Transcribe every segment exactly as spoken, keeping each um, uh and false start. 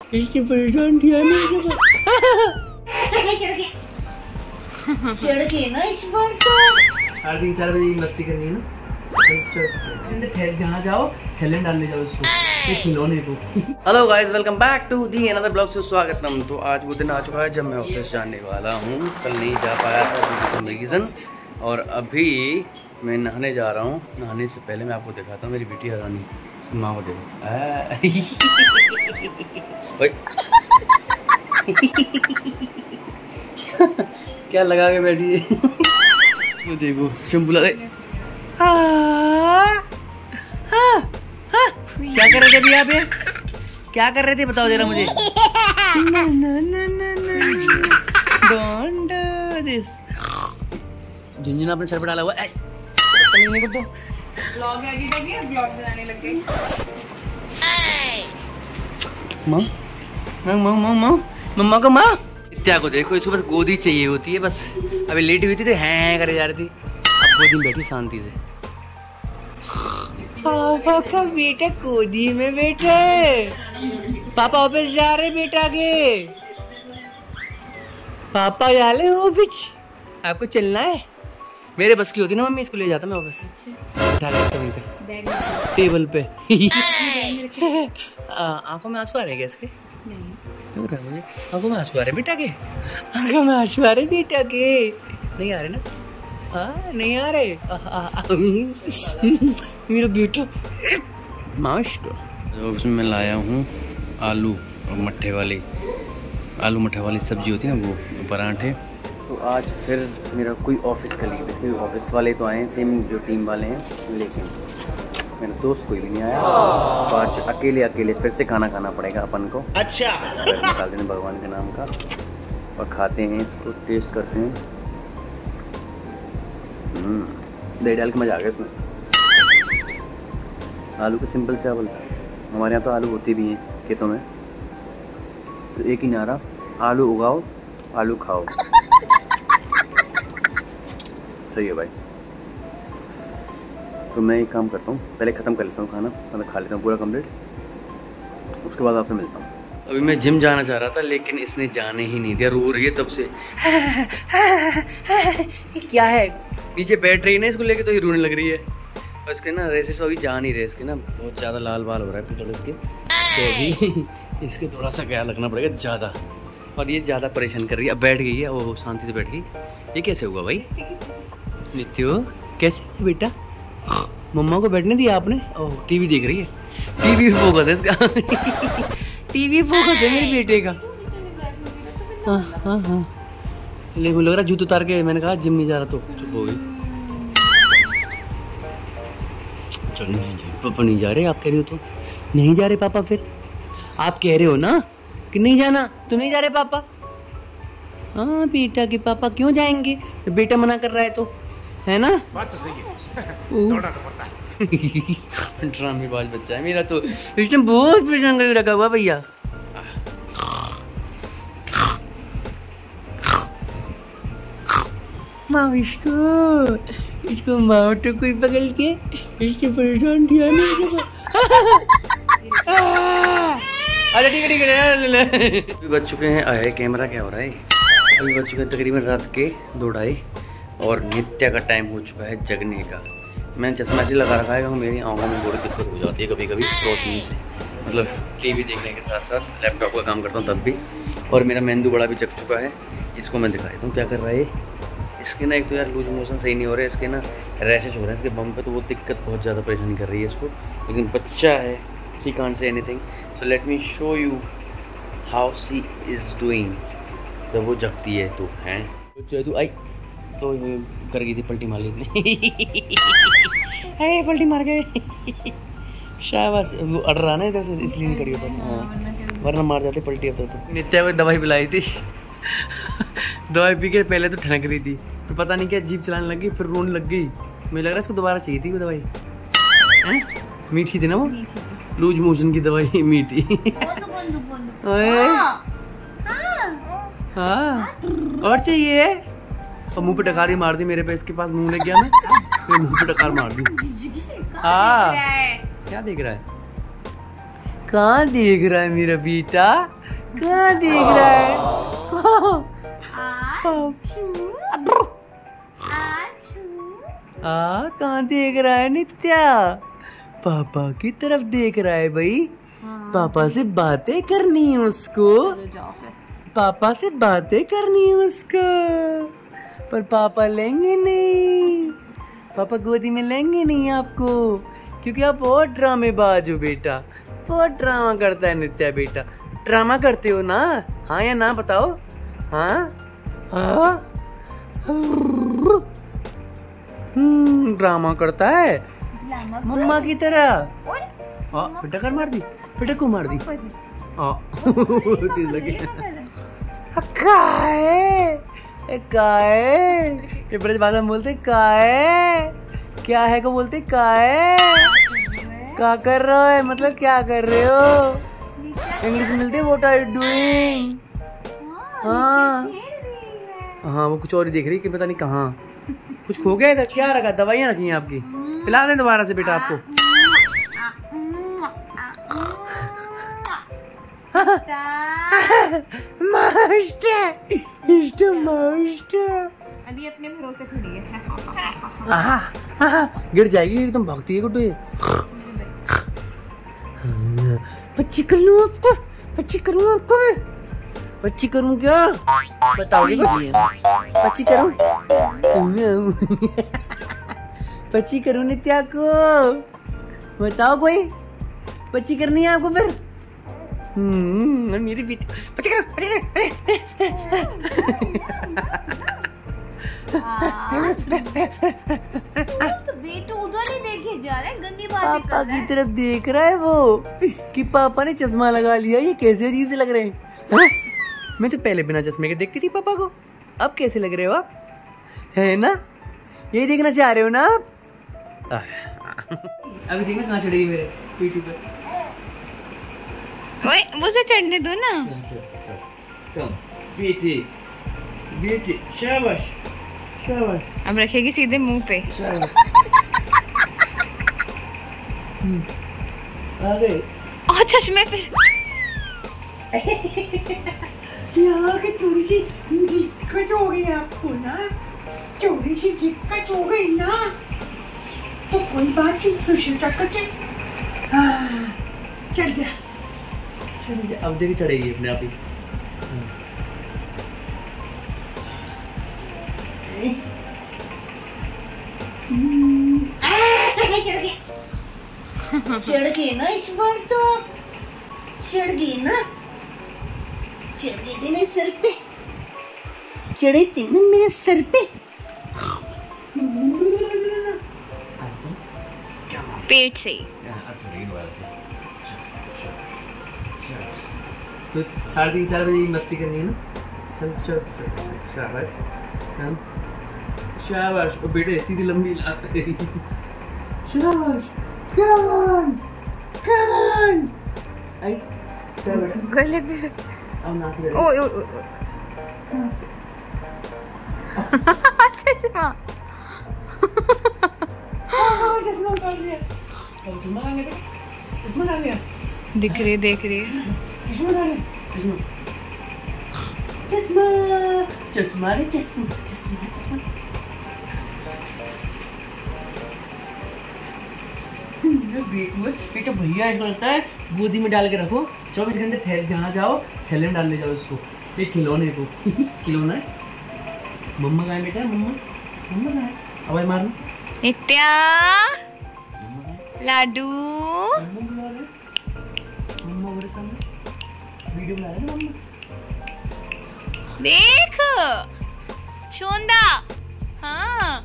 इसने परेशान किया मेरे को। चढ़ के ना इस बार तो साढ़े तीन चार बजे मस्ती करनी है ना। जहाँ जाओ थैलेंट डालने जाओ उसको, खिलौने को। Hello guys, welcome back to the another blog से स्वागतम। तो आज वो दिन आ चुका है जब मैं ऑफिस जाने वाला हूँ। कल नहीं जा पाया था रीज़न, और अभी मैं नहाने जा रहा हूँ। नहाने से पहले मैं आपको दिखाता हूँ मेरी बेटी हरानी, उसकी माँ को देखो। क्या लगा के बैठी है। तो देखो चुम्बुला दे। क्या कर रहे थे अभी यहाँ पे? क्या कर रहे थे बताओ जरा मुझे। Don't do this। झुंझुना अपने सर पे डाला हुआ है। ब्लॉग एडिट हो गया, ब्लॉग बनाने लग गई। माँ माँ माँ माँ मम्मा को माँ। नित्या को देखो, इसको बस गोदी चाहिए होती है बस। अभी लेटी हुई थी तो हैं करे जा रही थी, अब गोदी में बैठी शांति से। पापा का बेटा गोदी में बैठे। पापा ऑफिस जा रहे बेटा के। पापा जा रहे ऑफिस, आपको चलना है? मेरे बस की होती ना मम्मी, इसको ले जाता मैं ऑफिस। बैठा करता वहीं पे टेबल पे। आंखों में आंसू आ रहे हैं क्या इसके? नहीं मुझे आंखों में आंसू आ रहे बेटा के। आंखों में आंसू आ रहे बेटा के। नहीं आ रहे ना? हाँ नहीं आ रहे। मेरा बेटा माश को। तो उसमें मैं लाया हूँ आलू और मट्ठे वाली आलू मट्ठे वाली सब्जी होती है ना, वो पराठे। तो आज फिर मेरा कोई ऑफिस कलीग, इसलिए ऑफिस वाले तो आए हैं सेम जो टीम वाले हैं, लेकिन मेरा दोस्त कोई भी नहीं आया। तो आज अकेले अकेले फिर से खाना खाना पड़ेगा अपन को। अच्छा निकाल देने भगवान के नाम का, और खाते हैं इसको, टेस्ट करते हैं। दही डाल के मजा आ गया इसमें। आलू के सिंपल चावल, हमारे यहाँ तो आलू होती भी हैं खेतों में, तो एक ही नारा, आलू उगाओ आलू खाओ। सही है भाई। तो मैं एक काम करता हूँ, पहले ख़त्म कर लेता हूँ खाना, मतलब खा लेता हूँ पूरा कंप्लीट, उसके बाद आपसे मिलता हूँ। अभी मैं जिम जाना चाह रहा था, लेकिन इसने जाने ही नहीं दिया। रो रही है तब से। क्या है? नीचे बैठ रही है ना, इसको लेके तो ही रोने लग रही है। और इसके ना रेसेस अभी जा नहीं रहे, इसके ना बहुत ज़्यादा लाल बाल हो रहा है पिटल इसके, तो अभी इसके थोड़ा सा ख्याल रखना पड़ेगा ज़्यादा। और ये ज़्यादा परेशान कर रही है। अब बैठ गई है वो, शांति से बैठ गई। ये कैसे हुआ भाई? नित्यो कैसे बेटा? मम्मा को बैठने दिया आपने? ओह टीवी देख रही है, टीवी पे फोकस है इसका। टीवी फोकस है मेरे बेटे का। हाँ हाँ हाँ, लेकिन लग रहा जूते उतार के, मैंने कहा जिम नहीं जा रहा तो चुप हो गई। चल नहीं पापा नहीं जा रहे, आप कह रहे हो तो नहीं जा रहे पापा। फिर आप कह रहे हो ना कि नहीं जाना, तो नहीं जा रहे पापा। हाँ बेटा के पापा क्यों जाएंगे, तो बेटा मना कर रहा है तो, है ना? बात तो सही है। ड्रामेबाज बच्चा है मेरा तो, इसने बहुत परेशान करके रखा हुआ भैया। माँ इसको इसको माँ तो कोई पकड़ के इसने परेशान किया मेरे को। अरे ठीक है ठीक है। अभी बज चुके हैं, आए कैमरा क्या हो रहा है? अभी बज चुके हैं तकरीबन रात के दो ढाई, और नित्या का टाइम हो चुका है जगने का। मैंने चश्मा ऐसे लगा रखा है क्योंकि मेरी आंखों में थोड़ी दिक्कत हो जाती है कभी कभी रोशनी से, मतलब टीवी देखने के साथ साथ लैपटॉप का काम करता हूँ तब भी। और मेरा मेंदू बड़ा भी जग चुका है, इसको मैं दिखा देता हूँ क्या कर रहा है। इसके ना एक तो यार लूज मोशन सही नहीं हो रहे, इसके ना रैशेस हो रहे हैं इसके बम पे, तो वो दिक्कत बहुत ज़्यादा परेशानी कर रही है इसको। लेकिन बच्चा है, she can't say anything, so let me show you how she is doing. जब वो जगती है तो हैं तू आई तो कर गई थी, पलटी मार ली इसने। अरे पलटी मार गए। शाबाश, वो अड़ रहा ना इधर से, इसलिए नहीं करी ऊपर। हाँ वरना मार जाते पलटी। अब तो नित्या को दवाई पिलाई थी। दवाई पी के पहले तो ठनक रही थी, तो पता नहीं क्या जीभ चलाने लगी, फिर रोने लग गई। मुझे लग रहा है इसको दोबारा चाहिए थी वो दवाई। मीठी थी ना वो, लूज मोशन की दवाई मीठी। हाँ और चाहिए? और मुंह पे टकारी मार दी मेरे पे, इसके पास मुंह लग गया ना, मुंह पे टकार मार दी। हाँ क्या देख रहा है? कहाँ देख रहा है मेरा बेटा? कहाँ देख रहा है? आ कहाँ देख रहा है नित्या? पापा की तरफ देख रहा है भाई। हाँ। पापा से बातें करनी है उसको। पापा से बातें करनी है उसको, पर पापा लेंगे नहीं। पापा गोदी में लेंगे नहीं आपको, क्योंकि आप बहुत ड्रामेबाज हो बेटा। बहुत ड्रामा करता है नित्या बेटा। ड्रामा करते हो ना? हाँ या ना बताओ? हाँ हाँ हम्म ड्रामा करता है मम्मा की तरह। बेटा कर मार दी, बेटा को मार दी। काहे काहे पेपर भाषा में बोलते काहे, क्या है को बोलते काहे। क्या कर रहे हो? मतलब क्या कर रहे हो? इंग्लिश में मिलते व्हाट आर यू डूइंग। हाँ हाँ वो कुछ और ही देख रही कि पता नहीं कहाँ कुछ खो गया इधर। क्या रखा? दवाइयाँ रखी हैं आपकी? पिला दें दोबारा से बेटा आपको। मास्टर मास्टर अभी अपने भरोसे खड़ी है। गिर जाएगी एकदम। भागती है गुड्डू ये। बच्ची कर लूं आपको? बच्ची करूं आपको मैं? बच्ची करूं क्या? बताओगे कुछ? बच्ची करूं? बच्ची करूं नित्या को? बताओ कोई। बच्ची करनी है आपको फिर? हम्म मेरी बेटी बच्ची करो, बच्ची तो बेटू उधर ही देखे जा रहा है, गंदी बातें कर रहा है। पापा की तरफ देख रहा है वो कि पापा ने चश्मा लगा लिया। ये कैसे अजीब से लग रहे हैं? हाँ? मैं तो पहले बिना चश्मे के देखती थी पापा को, अब कैसे लग रहे हो आप? है ना? यही देखना चाह रहे हो ना आप? अभी देखना कहाँ चढ़ेगी मेरे पीठी पे। ओए मुझे चढ़ने दो ना। कम बेटी बेटी शाबाश शाबाश। अब रखेगी सीधे मुंह पे। आ गए। और चश्मे पे यहाँ की थोड़ी सी दिक्कत हो गई आपको ना? थोड़ी सी दिक्कत हो गई ना? तो कोई बात नहीं, फिर से करके चढ़ गया चढ़ गया। अब देखिए चढ़ेगी अपने आप ही। चढ़ गए ना इस बार तो? चढ़ गए ना? चढ़ गए थे ना सर पे? चढ़े थे ना मेरे सर पे? पेट से ही। तो साढ़े तीन चार बजे मस्ती करनी है ना? चल चल शाबाश शाबाश। ओ बेटे सीधी लंबी लात तेरी। शाबाश कम ऑन कम ऑन। आई गले पे अब नाक में। ओए ओए ओए चश्मा चश्मा उतार दिया। चश्मा लगा लिया। चश्मा लगा लिया। दिख रही देख रही चश्मा लगा लिया। चश्मा चश्मा रे चश्मा चश्मा चश्मा। बेटा भैया इसको लगता है गोदी में डाल के रखो चौबीस घंटे। थैले जहाँ जाओ थैले में डाल ले जाओ इसको। एक खिलौने को खिलौना है। मम्मा कहाँ है बेटा? मम्मा मम्मा कहाँ है? आवाज मारना। नित्या लाडू मम्मा मेरे सामने वीडियो बना रहे हैं मम्मा। देख शोंदा। हाँ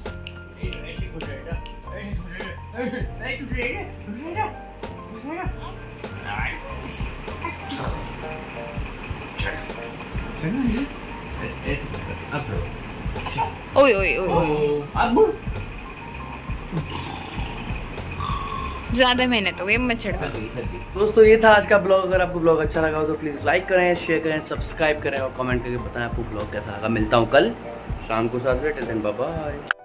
ओए ओए ओए अब ज्यादा मेहनत हो गई मच्छर का। दोस्तों ये था आज का ब्लॉग। अगर आपको ब्लॉग अच्छा लगा हो तो प्लीज़ लाइक करें, शेयर करें, सब्सक्राइब करें और कमेंट करके बताएं आपको ब्लॉग कैसा लगा। मिलता हूँ कल शाम को सात बजे। Till then bye bye.